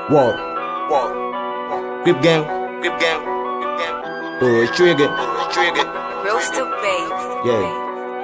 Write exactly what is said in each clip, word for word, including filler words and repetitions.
Whoa, whoa, grip gang, grip gang, grip gang. Pull the trigger, pull the trigger. Roaster babe. Yeah.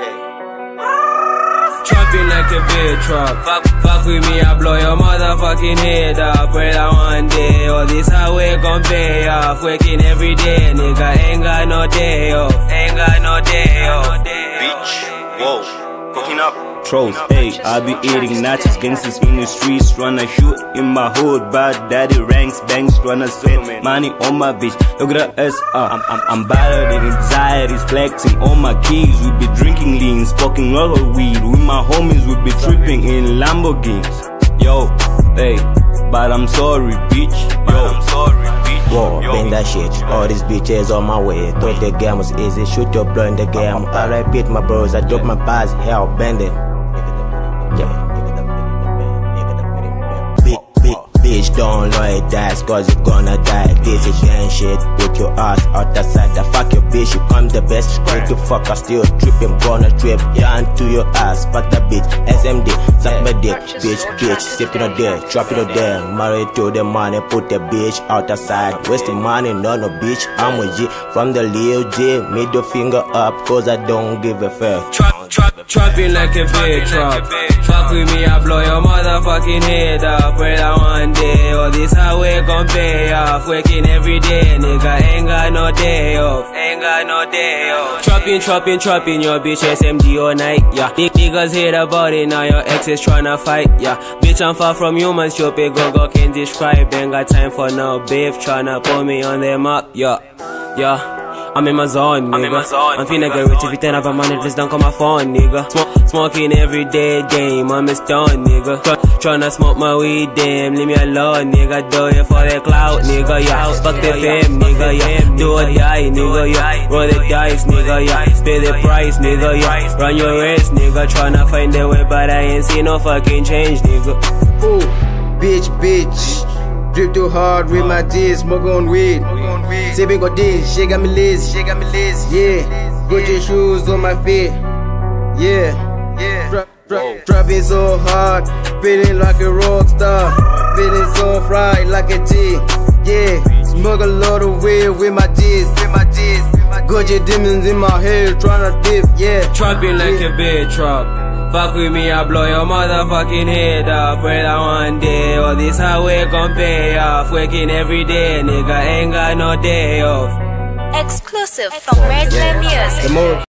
Trapping like a big truck. Fuck, fuck with me, I blow your motherfucking head up. Whether one day or this highway gon' pay off. Working every day, nigga, ain't got no day off. Ain't got no day off. Bitch, whoa, cooking up. Trolls, hey, I be eating nachos, gangsters in the streets, tryna shoot in my hood, bad daddy ranks, banks, tryna spend money on my bitch. Look at us, uh, I'm, I'm, I'm battling anxieties, flexing on my keys. We be drinking lean, smoking all the weed. With my homies, we be tripping in Lamborghinis. Yo, hey, but I'm sorry, bitch. Yo, I'm sorry, bitch. Whoa, bang that shit. All these bitches on my way. Thought the game was easy, shoot your blow in the game. I repeat my bros, I drop my bars, hell, bend it. Bitch, don't lie, that's cause you gonna die. This is gang shit, put your ass out the side. The fuck your bitch, you come the best. Make you fuck, I still trip, I'm gonna trip. Yeah, into your ass, fuck the bitch. S M D, suck my dick. Bitch, bitch, sip it on there, drop it on there. Married to the money, put the bitch out the side. Wasting money, no, no bitch, I'm with G. From the Lil J, middle finger up, cause I don't give a fuck. Trap, trap, trapping like a big truck. Fuck with me, I blow your motherfucking head up. Whether one day or this highway gon' pay off. Working every day, nigga, ain't got no day off. Ain't got no day off. Trapping, trapping, trapping your bitch S M D all night, yeah. Niggas hate about it, now your ex is tryna fight, yeah. Bitch, I'm far from human, stupid, go go can't describe. Ain't got time for no beef, tryna put me on the map, yeah, yeah. I'm in my zone, nigga. I'm, in my zone, I'm finna get rich if you turn up a money, just don't call my phone, nigga. Smoke, smoking every day, game, I'm a stone, nigga. Try, tryna smoke my weed, damn, leave me alone, nigga. Do it for the clout, nigga, yeah. Fuck the fame, nigga, yeah. Do or die, nigga, yeah. Roll the dice, nigga, yeah. Pay the price, nigga, yeah. Run your race, nigga. Tryna find the way, but I ain't see no fucking change, nigga. Ooh, bitch, bitch. Drip too hard with my G's, smoke on weed. Sipping on this, she got me lazy, she got me lazy. Yeah, put your shoes on my feet. Yeah, yeah. Drop, drop, dropping so hard, feeling like a rock star. Feeling so fried like a G. Yeah, smoke a lot of weed with my G's, with my G's. Got your demons in my head, tryna dip. Yeah, trapping like a big truck. Fuck with me, I blow your motherfucking head up. Whether one day or this highway gon' pay off. Working every day, nigga, ain't got no day off. Exclusive from Redman Music.